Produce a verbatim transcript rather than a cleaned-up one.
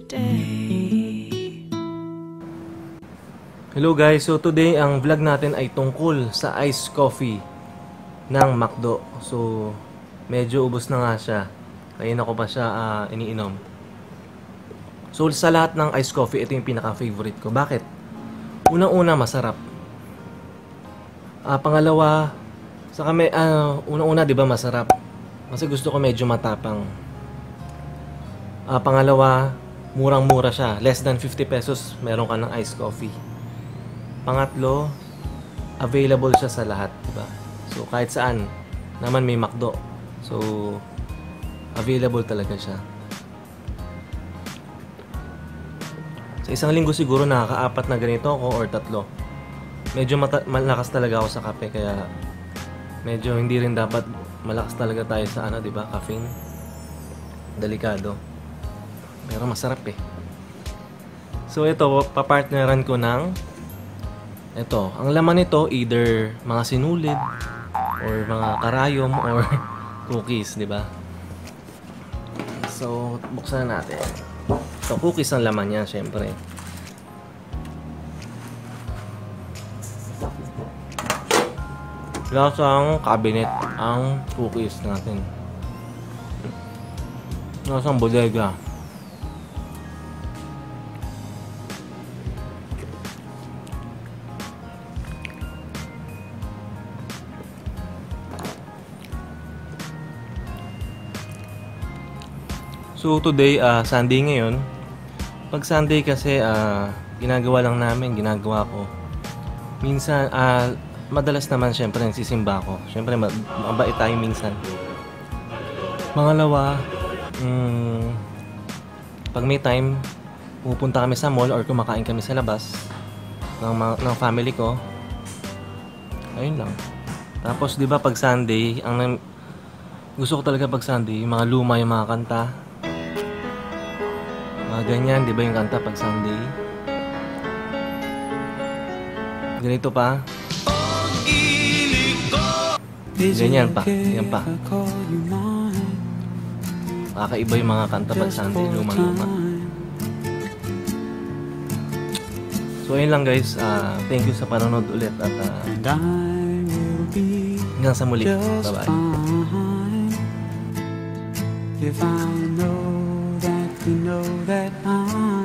yesterday. Hello guys, so today ang vlog natin ay tungkol sa iced coffee ng McDo. So medyo ubos na nga siya. Kaya na ko pa siya uh, iniinom. So sa lahat ng iced coffee, ito yung pinaka-favorite ko. Bakit? Unang-una, masarap. Uh, pangalawa, sa kami, uh, unang-una, di ba masarap? Kasi gusto ko medyo matapang. Uh, pangalawa, murang-mura siya. Less than fifty pesos, meron ka ng iced coffee. Pangatlo, available siya sa lahat, diba? So kahit saan naman may McDo. So available talaga siya. Sa isang linggo siguro nakaka-apat na ganito ako or tatlo. Medyo malakas talaga ako sa kape, kaya medyo hindi rin dapat malakas talaga tayo sa ano, diba? Caffeine. Delikado. Pero masarap eh. So ito, papartneran ko ng ito, ang laman nito either mga sinulid or mga karayom or cookies, di ba? So, buksan na natin. So, cookies ang laman niya, syempre. Lasang cabinet ang cookies natin. Lasang bodega. So today, uh, Sunday ngayon. Pag Sunday kasi, uh, ginagawa lang namin, ginagawa ko. Minsan, uh, madalas naman syempre nagsisimba ko. Syempre, mabait tayo minsan. Pangalawa, um, pag may time, pupunta kami sa mall or kumakain kami sa labas ng, ng family ko. Ayun lang. Tapos, di ba pag Sunday, ang gusto ko talaga pag Sunday, yung mga luma, yung mga kanta. Mga ganyan, di ba yung kanta pag Sunday? Ganito pa. Ganyan pa, yan pa. Kakaiba yung mga kanta pag Sunday, luma-luma. So ayun lang guys, uh, thank you sa panonood ulit at uh, hanggang sa muli. Bye-bye. If I know that you know that I'm